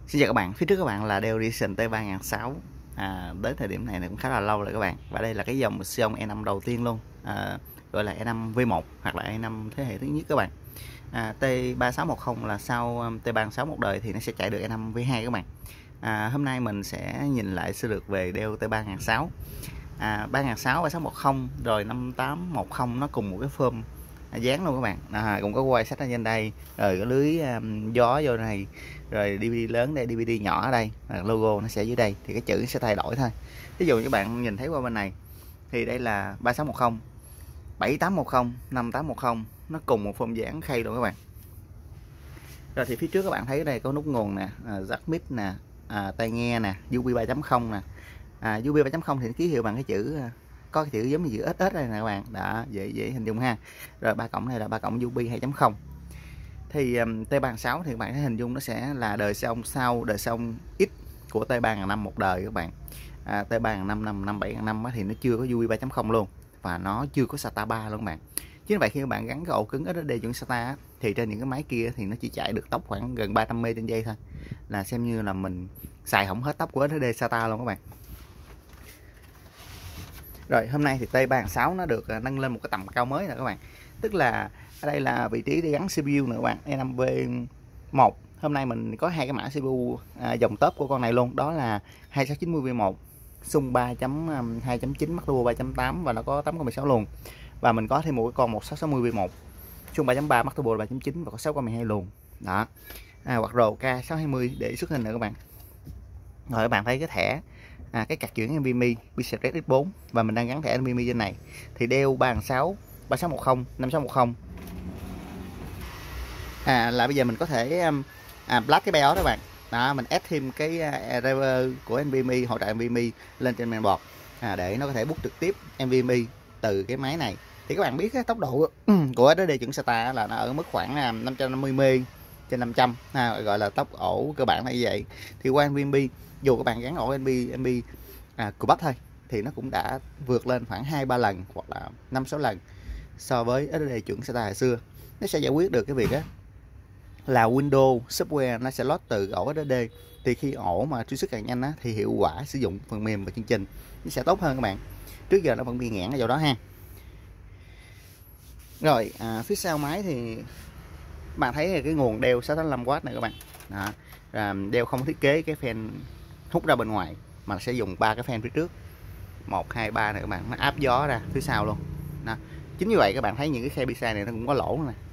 Xin chào các bạn, phía trước các bạn là Dell Edition T3600. Đến thời điểm này cũng khá là lâu rồi các bạn. Và đây là cái dòng Xeon E5 đầu tiên luôn, gọi là E5 V1 hoặc là E5 thế hệ thứ nhất các bạn. T3610 là sau T36 một đời thì nó sẽ chạy được E5 V2 các bạn. Hôm nay mình sẽ nhìn lại sơ lược về Dell T3600. 3600, 3610 rồi 5810 nó cùng một cái form dán luôn các bạn. Cũng có quay sách ở trên đây, rồi cái lưới gió vô này, rồi DVD lớn đây, DVD nhỏ ở đây, logo nó sẽ dưới đây, thì cái chữ sẽ thay đổi thôi. Ví dụ như bạn nhìn thấy qua bên này thì đây là 3610, 7810, 5810, nó cùng một form dán khay luôn các bạn. Rồi thì phía trước các bạn thấy đây có nút nguồn nè, jack mic nè, tai nghe nè, USB 3.0 nè. USB 3.0 thì nó ký hiệu bằng cái chữ, có cái chữ giống như chữ SS đây nè các bạn, đã dễ hình dung ha. Rồi 3 cộng này là 3 cộng USB 2.0. Thì T36 thì các bạn thấy hình dung nó sẽ là đời sau đời sau X của T3005 một đời các bạn. T3005 5705 thì nó chưa có USB 3.0 luôn, và nó chưa có SATA 3 luôn các bạn. Chứ vậy khi các bạn gắn cái ổ cứng SSD chuẩn SATA thì trên những cái máy kia thì nó chỉ chạy được tốc khoảng gần 300 m trên giây thôi, là xem như là mình xài không hết tốc của SSD SATA luôn các bạn. Rồi hôm nay thì T36 nó được nâng lên một cái tầm cao mới nè các bạn. Tức là ở đây là vị trí để gắn CPU nè các bạn, E5V1. Hôm nay mình có hai cái mã CPU dòng top của con này luôn, đó là 2690V1 Xung 3.2.9 Max Turbo 3.8 và nó có 8/16 luồng. Và mình có thêm một cái con 1660V1 Xung 3.3 Max Turbo 3.9 và có 6/12 luồng. Đó. Hoặc rồi K620 để xuất hình nè các bạn. Rồi các bạn thấy cái thẻ, cái card chuyển NVMe PCIe X4 và mình đang gắn thẻ NVMe trên này. Thì Dell 36 3610 5610 là bây giờ mình có thể black cái BIOS đó các bạn. Đó, mình add thêm cái driver của NVMe, hỗ trợ NVMe lên trên mainboard để nó có thể boot trực tiếp NVMe từ cái máy này. Thì các bạn biết cái tốc độ của SSD chuẩn SATA là nó ở mức khoảng 550 m/500, gọi là tốc ổ cơ bản là như vậy. Thì qua NVMe, dù các bạn gắn ổ NVMe của bắp thôi thì nó cũng đã vượt lên khoảng 2-3 lần hoặc là 5-6 lần so với SSD chuẩn SATA hồi xưa. Nó sẽ giải quyết được cái việc là Windows software nó sẽ load từ ổ SSD, thì khi ổ mà truy xuất càng nhanh thì hiệu quả sử dụng phần mềm và chương trình nó sẽ tốt hơn các bạn. Trước giờ nó vẫn bị nghẽn ở chỗ đó ha. Rồi phía sau máy thì bạn thấy cái nguồn Dell 685W này các bạn. Dell không thiết kế cái fan hút ra bên ngoài mà sẽ dùng 3 cái fan phía trước, 1, 2, 3 này các bạn, nó áp gió ra phía sau luôn. Đó. Chính như vậy các bạn thấy những cái khe bi này nó cũng có lỗ này.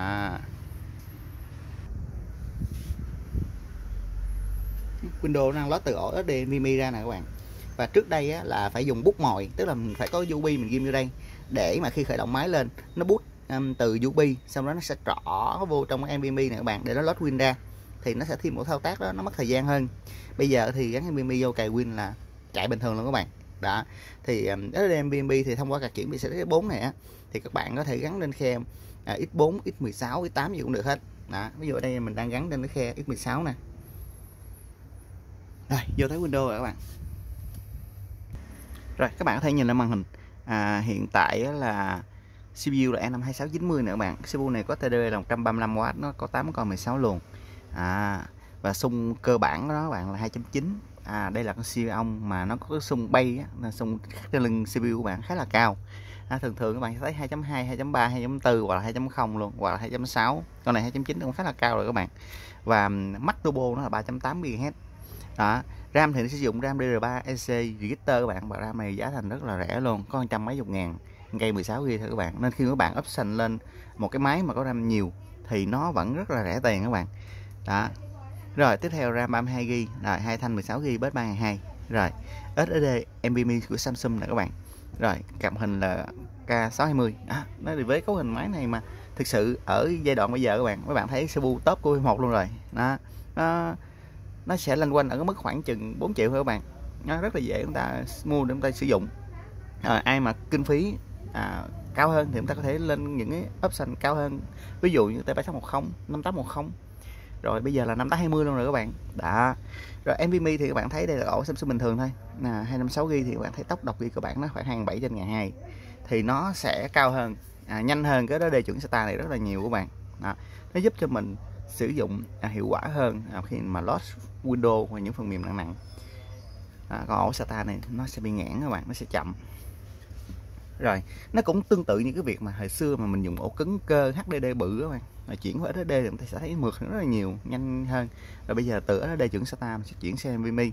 Windows đang load từ ổ SSD NVMe ra nè các bạn. Và trước đây là phải dùng bút mồi, tức là mình phải có USB mình ghim vô đây để mà khi khởi động máy lên nó boot từ USB, sau đó nó sẽ trỏ vô trong cái NVMe này các bạn để nó load Win ra, thì nó sẽ thêm một thao tác đó, nó mất thời gian hơn. Bây giờ thì gắn NVMe vô cài Win là chạy bình thường luôn các bạn. Đó. Thì SSD NVMe thì thông qua card chuyển PCIe 4 này thì các bạn có thể gắn lên khe X4, X16, X8 gì cũng được hết. Đó. Ví dụ ở đây mình đang gắn lên cái khe X16 nè. Rồi vô tới Windows rồi các bạn. Rồi các bạn có thể nhìn lên màn hình. Hiện tại là CPU là E5 2690 nè các bạn. CPU này có TDP là 135W, nó có 8 core 16 luồng. Và xung cơ bản đó các bạn là 2.9. Đây là con Xeon mà nó có cái xung bay xung trên lưng CPU của bạn khá là cao. Thường thường các bạn sẽ thấy 2.2, 2.3, 2.4 hoặc là 2.0 luôn, hoặc là 2.6. Con này 2.9 cũng khá là cao rồi các bạn. Và Max Turbo nó là 3.8 GHz. Đó. RAM thì nó sử dụng RAM DDR3 EC Register các bạn, và RAM này giá thành rất là rẻ luôn, có 100 mấy chục ngàn, cây 16 GB thôi các bạn. Nên khi các bạn option lên một cái máy mà có RAM nhiều thì nó vẫn rất là rẻ tiền các bạn. Đó. Rồi tiếp theo RAM 32 GB, rồi hai thanh 16 GB bớt 3200. Rồi SSD NVMe của Samsung nè các bạn. Rồi cặp hình là K620. Nó thì với cấu hình máy này mà thực sự ở giai đoạn bây giờ các bạn thấy CPU top của V1 luôn rồi. Đó. Nó sẽ loanh quanh ở cái mức khoảng chừng 4 triệu thôi các bạn. Nó rất là dễ chúng ta mua để chúng ta sử dụng. Ai mà kinh phí cao hơn thì chúng ta có thể lên những cái option cao hơn, ví dụ như T3610, 5810, rồi bây giờ là 5820 luôn rồi các bạn. Đó. Rồi NVMe thì các bạn thấy đây là ổ Samsung bình thường thôi. 256 GB thì các bạn thấy tốc đọc ghi cơ bản nó khoảng 27/200, thì nó sẽ cao hơn, nhanh hơn cái đó đề chuẩn SATA này rất là nhiều các bạn. Đó. Nó giúp cho mình sử dụng hiệu quả hơn khi mà load Windows và những phần mềm nặng nặng. Còn ổ SATA này nó sẽ bị nghẽn các bạn, nó sẽ chậm. Rồi nó cũng tương tự như cái việc mà hồi xưa mà mình dùng ổ cứng cơ HDD bự các bạn, rồi chuyển qua SSD thì chúng ta sẽ thấy mượt rất là nhiều, nhanh hơn. Rồi bây giờ từ SSD chuyển SATA mình sẽ chuyển sang NVMe.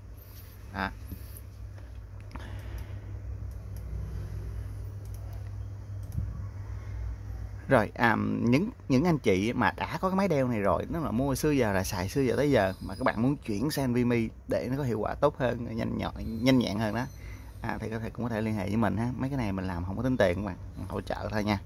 Rồi những anh chị mà đã có cái máy đeo này rồi, nó là mua xưa giờ là xài xưa giờ tới giờ, mà các bạn muốn chuyển sang NVMe để nó có hiệu quả tốt hơn, nhanh nhẹn hơn đó, thì cũng có thể liên hệ với mình ha. Mấy cái này mình làm không có tính tiền các bạn, hỗ trợ thôi nha.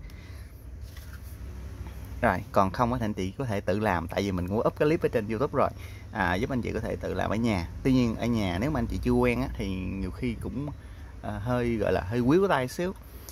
Rồi còn không thì anh chị có thể tự làm, tại vì mình cũng up cái clip ở trên YouTube rồi, giúp anh chị có thể tự làm ở nhà. Tuy nhiên ở nhà nếu mà anh chị chưa quen á, thì nhiều khi cũng hơi gọi là hơi quýu tay xíu.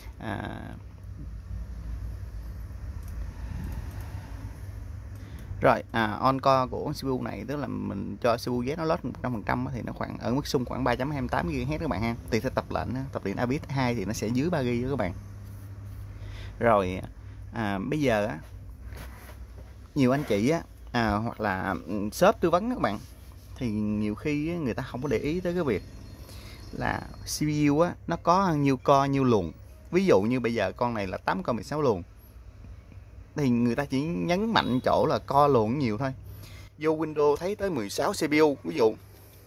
Rồi on core của CPU này, tức là mình cho CPU Z nó load 100% thì nó khoảng ở mức xung khoảng 3.28 GHz các bạn ha. Tùy theo tập lệnh, tập lệnh ABIS 2 thì nó sẽ dưới 3 GB đó các bạn. Rồi bây giờ nhiều anh chị hoặc là shop tư vấn các bạn, thì nhiều khi người ta không có để ý tới cái việc là CPU nó có nhiêu core nhiêu luồng. Ví dụ như bây giờ con này là 8 core 16 luồng, thì người ta chỉ nhấn mạnh chỗ là core luồng nhiều thôi. Vô Windows thấy tới 16 CPU, ví dụ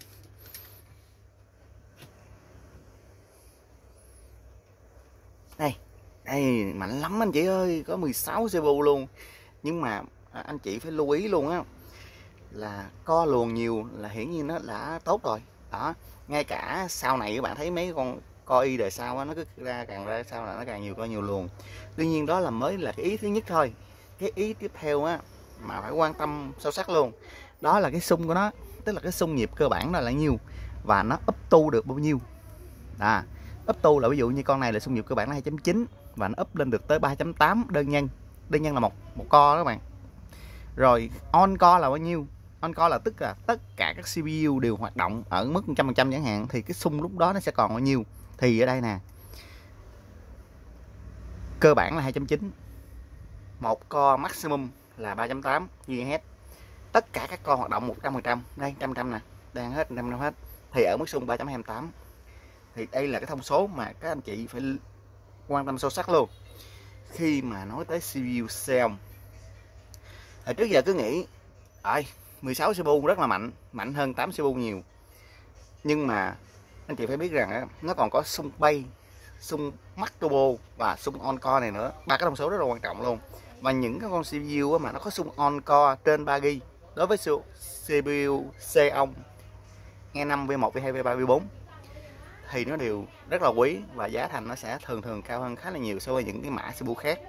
đây mạnh lắm anh chị ơi, có 16 CPU luôn. Nhưng mà anh chị phải lưu ý luôn á, là core luồng nhiều là hiển nhiên nó đã tốt rồi đó. Ngay cả sau này các bạn thấy mấy con core i đời sau nó cứ càng ra sau là nó càng nhiều core nhiều luồng. Tuy nhiên đó là mới là cái ý thứ nhất thôi. Cái ý tiếp theo mà phải quan tâm sâu sắc luôn, đó là cái xung của nó, tức là cái xung nhịp cơ bản đó là nhiêu và nó up được bao nhiêu. Up là ví dụ như con này là xung nhịp cơ bản là 2.9 và nó up lên được tới 3.8 đơn nhân là một core đó các bạn. Rồi on core là bao nhiêu? On core là tức là tất cả các CPU đều hoạt động ở mức 100% chẳng hạn, thì cái xung lúc đó nó sẽ còn bao nhiêu? Thì ở đây nè, cơ bản là 2.9, một core maximum là 3.8 GHz. Tất cả các core hoạt động 100%, đây 100% nè, đang hết 100% hết, thì ở mức xung 3.28. Thì đây là cái thông số mà các anh chị phải quan tâm sâu sắc luôn khi mà nói tới CPU Xeon. Hồi trước giờ cứ nghĩ 16 CPU rất là mạnh hơn 8 CPU nhiều. Nhưng mà anh chị phải biết rằng nó còn có xung bay, xung max turbo và xung on core này nữa. Ba cái thông số rất là quan trọng luôn. Và những cái con CPU mà nó có xung on core trên 3 GB đối với CPU Xeon E5, V1, V2, V3, V4 thì nó đều rất là quý, và giá thành nó sẽ thường cao hơn khá là nhiều so với những cái mã CPU khác.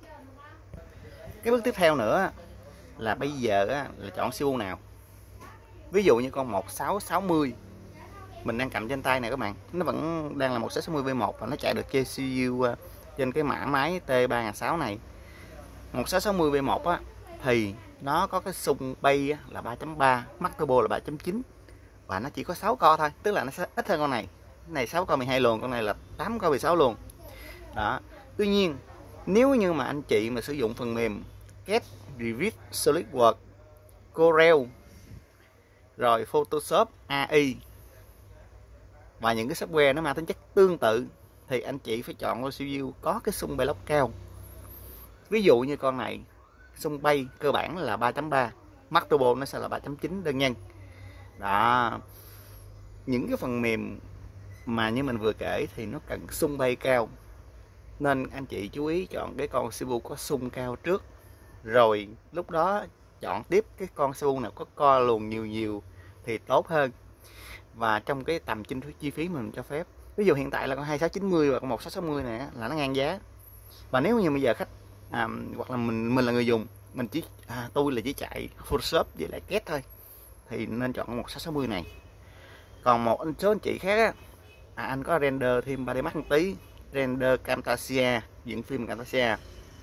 Cái bước tiếp theo nữa là bây giờ là chọn CPU nào. Ví dụ như con 1660 mình đang cầm trên tay này các bạn, nó vẫn đang là 1660 V1 và nó chạy được trên CPU trên cái mã máy T3600 này. 1660 V1 thì nó có cái xung bay là 3.3, max turbo là 3.9 và nó chỉ có 6 core thôi, tức là nó sẽ ít hơn con này. Cái này 6 core 12 luồng, con này là 8 core 16 luồng. Đó. Tuy nhiên nếu như mà anh chị mà sử dụng phần mềm Get Revit, SolidWorks, Corel, rồi Photoshop AI và những cái software nó mang tính chất tương tự, thì anh chị phải chọn con CPU có cái xung bay lock cao. Ví dụ như con này xung bay cơ bản là 3.3, max turbo nó sẽ là 3.9 đơn nhân. Đó. Những cái phần mềm mà như mình vừa kể thì nó cần xung bay cao, nên anh chị chú ý chọn cái con CPU có xung cao trước, rồi lúc đó chọn tiếp cái con CPU nào có core luồng nhiều thì tốt hơn, và trong cái tầm chi phí mình cho phép. Ví dụ hiện tại là con 2690 và con 1660 này là nó ngang giá. Và nếu như bây giờ khách hoặc là mình là người dùng, mình tôi là chỉ chạy Photoshop với lại Get thôi, thì nên chọn con 1660 này. Còn một số anh chị khác anh có render thêm 3D Max một tí, render Camtasia, dựng phim Camtasia,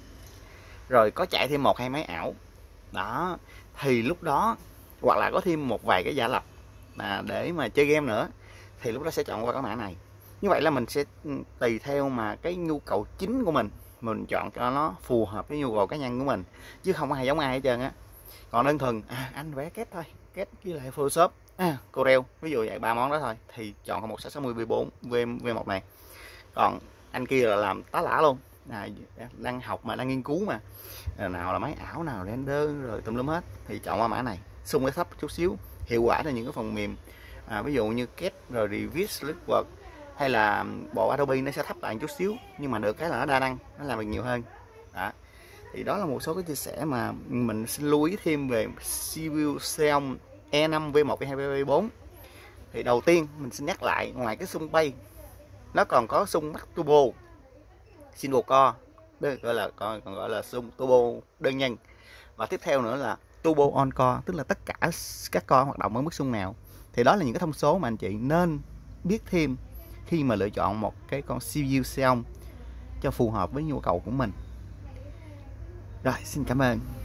rồi có chạy thêm 1-2 máy ảo đó, thì lúc đó hoặc là có thêm một vài cái giả lập để mà chơi game nữa, thì lúc đó sẽ chọn qua cái mã này. Như vậy là mình sẽ tùy theo mà cái nhu cầu chính của mình chọn cho nó phù hợp với nhu cầu cá nhân của mình, chứ không có ai giống ai hết trơn á. Còn đơn thuần anh vẽ kết thôi, kết với lại Photoshop, Corel, ví dụ vậy, ba món đó thôi, thì chọn con 1660 V4 V1 này. Còn anh kia là làm tá lả luôn, đang học mà đang nghiên cứu mà, nào là máy ảo, nào render rồi tùm lum hết, thì chọn qua mã này, xung cái thấp chút xíu, hiệu quả là những cái phần mềm ví dụ như Cat rồi Revit, SolidWorks hay là bộ Adobe nó sẽ thấp lại chút xíu, nhưng mà được cái là nó đa năng, nó làm được nhiều hơn. Đó. Thì đó là một số cái chia sẻ mà mình xin lưu ý thêm về CPU Xeon E5 V1 V2 V4. Thì đầu tiên mình xin nhắc lại, ngoài cái xung bay nó còn có xung Max Turbo Single Core, còn gọi là xung turbo đơn nhân, và tiếp theo nữa là Turbo On Core, tức là tất cả các core hoạt động ở mức xung nào. Thì đó là những cái thông số mà anh chị nên biết thêm khi mà lựa chọn một cái con CPU Xeon cho phù hợp với nhu cầu của mình. Rồi, xin cảm ơn.